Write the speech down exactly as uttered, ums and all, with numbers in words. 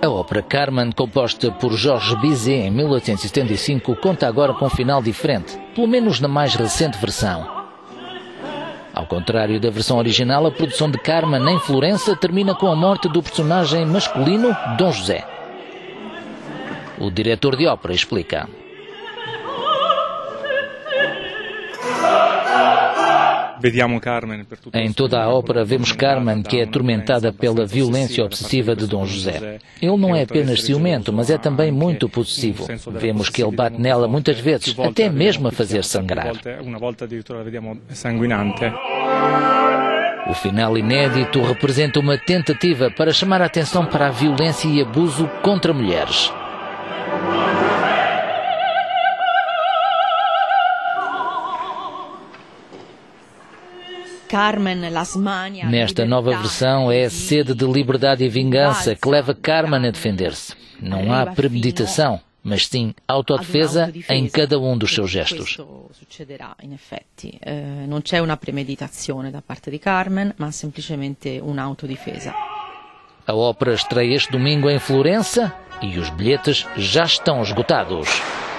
A ópera Carmen, composta por Georges Bizet em mil oitocentos e setenta e cinco, conta agora com um final diferente, pelo menos na mais recente versão. Ao contrário da versão original, a produção de Carmen em Florença termina com a morte do personagem masculino Dom José. O diretor de ópera explica. Em toda a ópera vemos Carmen, que é atormentada pela violência obsessiva de Dom José. Ele não é apenas ciumento, mas é também muito possessivo. Vemos que ele bate nela muitas vezes, até mesmo a fazer sangrar. O final inédito representa uma tentativa para chamar a atenção para a violência e abuso contra mulheres. Nesta nova versão é a sede de liberdade e vingança que leva Carmen a defender-se. Não há premeditação, mas sim autodefesa em cada um dos seus gestos. Não c'è una premeditazione da parte di Carmen, ma semplicemente un'autodifesa. A ópera estreia este domingo em Florença e os bilhetes já estão esgotados.